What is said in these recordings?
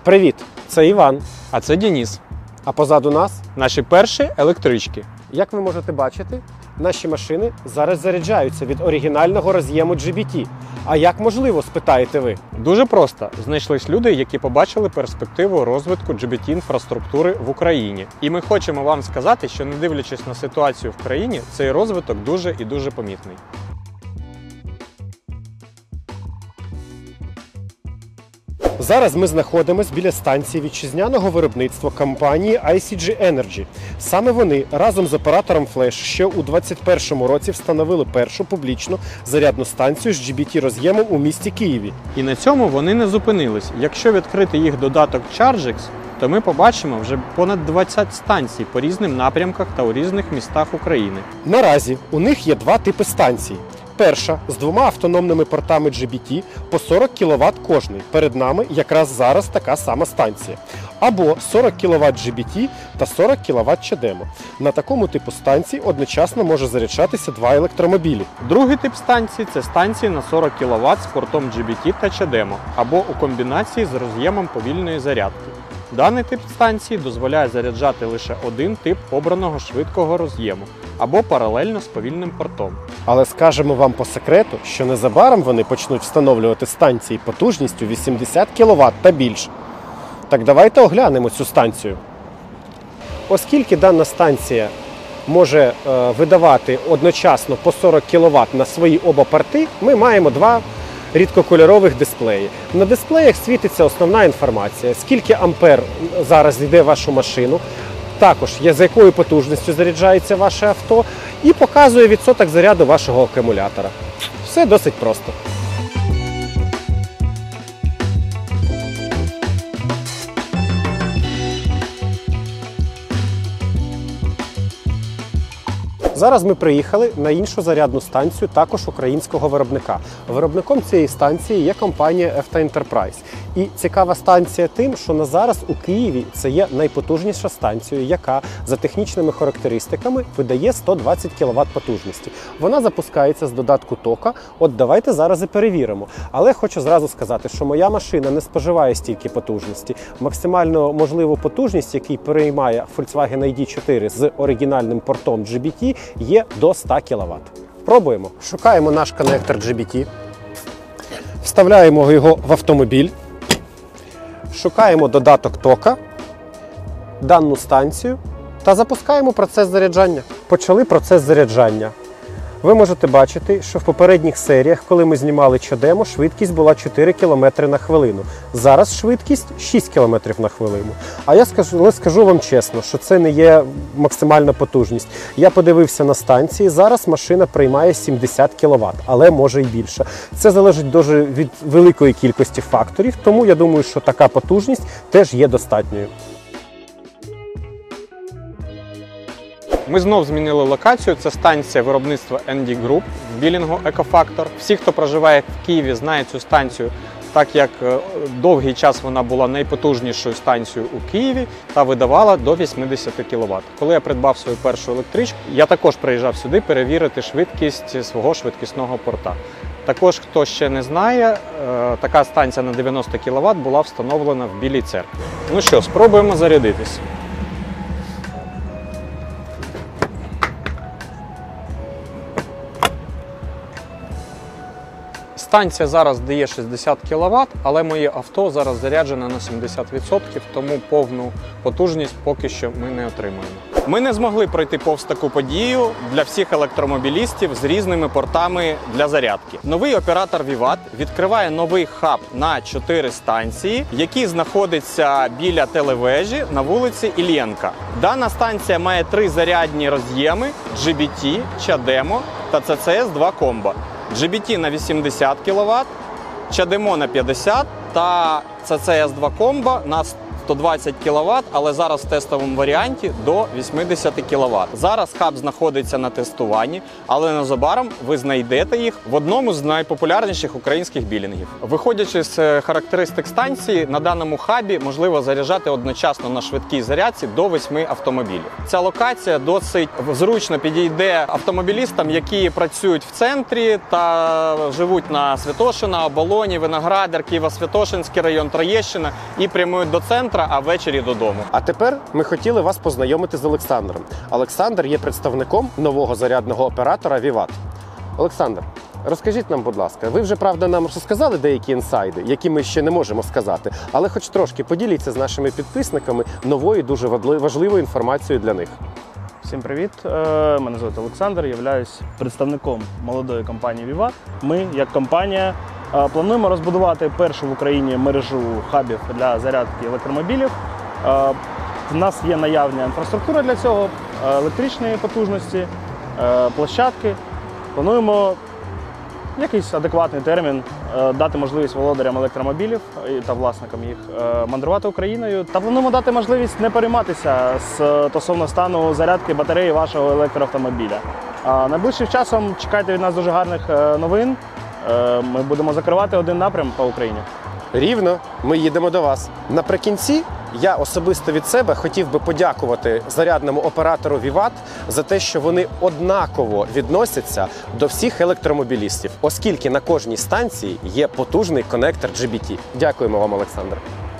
Привіт! Це Іван. А це Денис. А позаду нас, Наші перші електрички. як ви можете бачити, наші машини зараз заряджаються від оригінального роз'єму GBT. А як можливо, спитаєте ви? Дуже просто. Знайшлись люди, які побачили перспективу розвитку GBT-інфраструктури в Україні. І ми хочемо вам сказати, що не дивлячись на ситуацію в країні, цей розвиток дуже і дуже помітний. Зараз ми знаходимося біля станції вітчизняного виробництва компанії ICG Energy. Саме вони разом з оператором Flash ще у 2021 році встановили першу публічну зарядну станцію з GBT-роз'ємом у місті Києві. І на цьому вони не зупинились. Якщо відкрити їх додаток ChargeX, то ми побачимо вже понад 20 станцій по різним напрямках та у різних містах України. Наразі у них є два типи станцій. Перша з двома автономними портами GBT по 40 кВт кожний. Перед нами якраз зараз така сама станція. Або 40 кВт GBT та 40 кВт CHAdeMO. На такому типу станції одночасно може заряджатися два електромобілі. Другий тип станції – це станції на 40 кВт з портом GBT та CHAdeMO, або у комбінації з роз'ємом повільної зарядки. Даний тип станції дозволяє заряджати лише один тип обраного швидкого роз'єму, або паралельно з повільним портом. Але скажемо вам по секрету, що незабаром вони почнуть встановлювати станції потужністю 80 кВт та більше. Так давайте оглянемо цю станцію. Оскільки дана станція може видавати одночасно по 40 кВт на свої оба порти, ми маємо два рідкокольорових дисплеї. На дисплеях світиться основна інформація, скільки ампер зараз йде в вашу машину, також за якою потужністю заряджається ваше авто, і показує відсоток заряду вашого акумулятора. Все досить просто. Зараз ми приїхали на іншу зарядну станцію, також українського виробника. Виробником цієї станції є компанія EFTA Enterprise. І цікава станція тим, що на зараз у Києві це є найпотужніша станція, яка за технічними характеристиками видає 120 кВт потужності. Вона запускається з додатку тока. От давайте зараз і перевіримо. Але хочу зразу сказати, що моя машина не споживає стільки потужності. Максимально можливу потужність, який переймає Volkswagen ID4 з оригінальним портом GBT, є до 100 кВт. Пробуємо. Шукаємо наш коннектор GBT, вставляємо його в автомобіль, шукаємо додаток тока, дану станцію та запускаємо процес заряджання. Почали процес заряджання. Ви можете бачити, що в попередніх серіях, коли ми знімали CHAdeMO, швидкість була 4 км на хвилину. Зараз швидкість 6 км на хвилину. А я скажу вам чесно, що це не є максимальна потужність. Я подивився на станції, зараз машина приймає 70 кВт, але може і більше. Це залежить дуже від великої кількості факторів, тому я думаю, що така потужність теж є достатньою. Ми знов змінили локацію. Це станція виробництва ND Group в білінгу Екофактор. Всі, хто проживає в Києві, знають цю станцію, так як довгий час вона була найпотужнішою станцією у Києві та видавала до 80 кВт. Коли я придбав свою першу електричку, я також приїжджав сюди перевірити швидкість свого швидкісного порта. Також, хто ще не знає, така станція на 90 кВт була встановлена в Білій Церкві. Ну що, спробуємо зарядитись. Станція зараз дає 60 кВт, але моє авто зараз заряджене на 70%, тому повну потужність поки що ми не отримуємо. Ми не змогли пройти повз таку подію для всіх електромобілістів з різними портами для зарядки. Новий оператор Vivat відкриває новий хаб на 4 станції, який знаходиться біля телевежі на вулиці Іллєнка. Дана станція має 3 зарядні роз'єми GBT, CHAdeMO та CCS2 Combo. GBT на 80 кВт, CHAdeMO на 50 та CCS2 Combo на 120 кВт, але зараз в тестовому варіанті до 80 кВт. Зараз хаб знаходиться на тестуванні, але незабаром ви знайдете їх в одному з найпопулярніших українських білінгів. Виходячи з характеристик станції, на даному хабі можливо заряджати одночасно на швидкій зарядці до 8 автомобілів. Ця локація досить зручно підійде автомобілістам, які працюють в центрі та живуть на Святошина, Оболоні, Виноградар, Києво-Святошинський район, Троєщина і прямують до центра, а ввечері додому. А тепер ми хотіли вас познайомити з Олександром. Олександр є представником нового зарядного оператора Vivat. Олександр, розкажіть нам, будь ласка, ви вже, правда, нам розказали деякі інсайди, які ми ще не можемо сказати, але хоч трошки поділіться з нашими підписниками новою, дуже важливою інформацією для них. Всім привіт! Мене звати Олександр, являюсь представником молодої компанії Vivat. Ми, як компанія, плануємо розбудувати першу в Україні мережу хабів для зарядки електромобілів. В нас є наявна інфраструктура для цього, електричні потужності, площадки. Плануємо в якийсь адекватний термін дати можливість володарям електромобілів та власникам їх мандрувати Україною. Та плануємо дати можливість не перейматися стосовно стану зарядки батареї вашого електроавтомобіля. Найближчим часом чекайте від нас дуже гарних новин. Ми будемо закривати один напрям по Україні. Рівно, ми їдемо до вас. Наприкінці я особисто від себе хотів би подякувати зарядному оператору Vivat за те, що вони однаково відносяться до всіх електромобілістів, оскільки на кожній станції є потужний конектор GBT. Дякуємо вам, Олександр.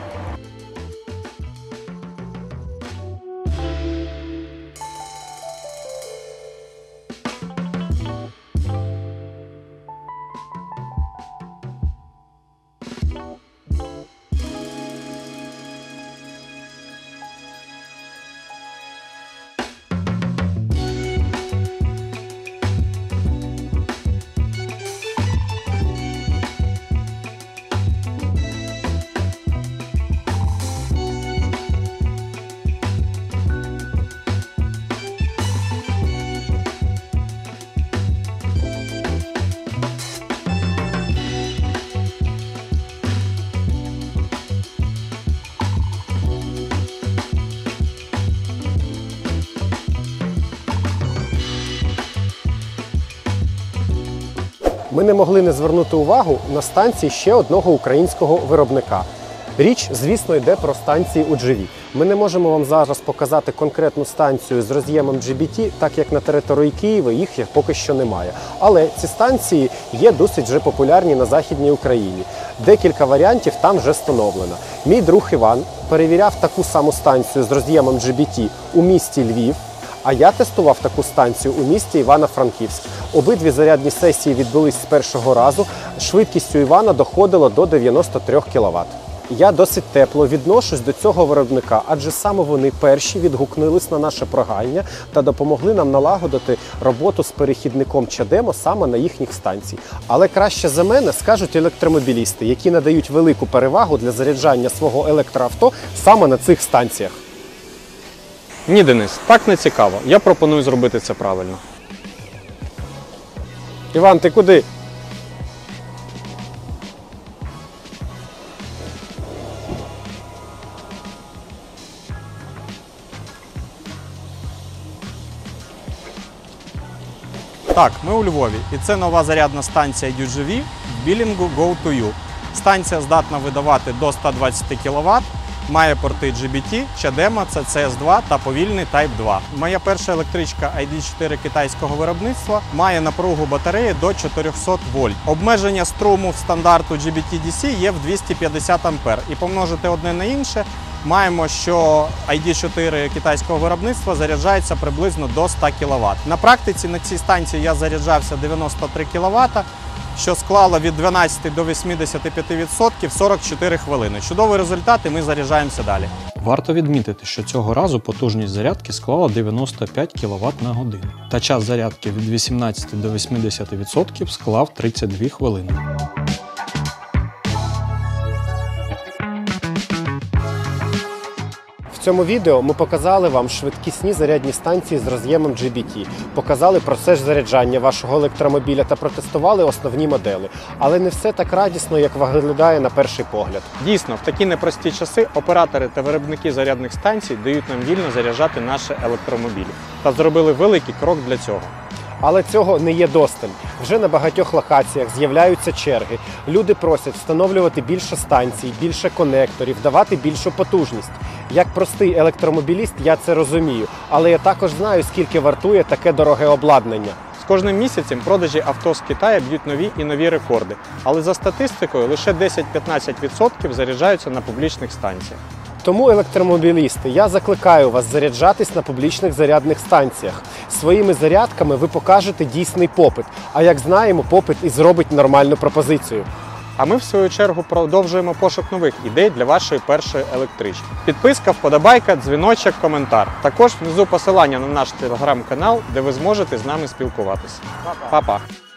Ми не могли не звернути увагу на станції ще одного українського виробника. Річ, звісно, йде про станції UGV. Ми не можемо вам зараз показати конкретну станцію з роз'ємом GBT, так як на території Києва їх поки що немає. Але ці станції є досить вже популярні на Західній Україні. Декілька варіантів там вже встановлено. Мій друг Іван перевіряв таку саму станцію з роз'ємом GBT у місті Львів, а я тестував таку станцію у місті Івано-Франківськ. Обидві зарядні сесії відбулись з першого разу. Швидкістю Івана доходило до 93 кВт. Я досить тепло відношусь до цього виробника, адже саме вони перші відгукнулись на наше прохання та допомогли нам налагодити роботу з перехідником CHAdeMO саме на їхніх станціях. Але краще за мене скажуть електромобілісти, які надають велику перевагу для заряджання свого електроавто саме на цих станціях. Ні, Денис, так не цікаво. Я пропоную зробити це правильно. Іван, ти куди? Так, ми у Львові, і це нова зарядна станція UGV в білінгу Go2U. Станція здатна видавати до 120 кВт, має порти GBT, CHAdeMO, CS2 та повільний Type 2. Моя перша електричка ID4 китайського виробництва має напругу батареї до 400 вольт. Обмеження струму в стандарту GBT-DC є в 250 А. І помножити одне на інше, маємо, що ID4 китайського виробництва заряджається приблизно до 100 кВт. На практиці на цій станції я заряджався 93 кВт, що склало від 12 до 85% 44 хвилини. Чудовий результат, і ми заряджаємося далі. Варто відмітити, що цього разу потужність зарядки склала 95 кВт на годину. Та час зарядки від 18 до 80% склав 32 хвилини. В цьому відео ми показали вам швидкісні зарядні станції з роз'ємом GBT, показали процес заряджання вашого електромобіля та протестували основні моделі. Але не все так радісно, як виглядає на перший погляд. Дійсно, в такі непрості часи оператори та виробники зарядних станцій дають нам вільно заряджати наші електромобілі та зробили великий крок для цього. Але цього не є досталь. Вже на багатьох локаціях з'являються черги. Люди просять встановлювати більше станцій, більше конекторів, давати більшу потужність. Як простий електромобіліст я це розумію, але я також знаю, скільки вартує таке дороге обладнання. З кожним місяцем продажі авто з Китаю б'ють нові і нові рекорди, але за статистикою лише 10-15% заряджаються на публічних станціях. Тому, електромобілісти, я закликаю вас заряджатись на публічних зарядних станціях. Своїми зарядками ви покажете дійсний попит, а як знаємо, попит і зробить нормальну пропозицію. А ми, в свою чергу, продовжуємо пошук нових ідей для вашої першої електрички. Підписка, вподобайка, дзвіночок, коментар. Також внизу посилання на наш телеграм-канал, де ви зможете з нами спілкуватися. Па-па!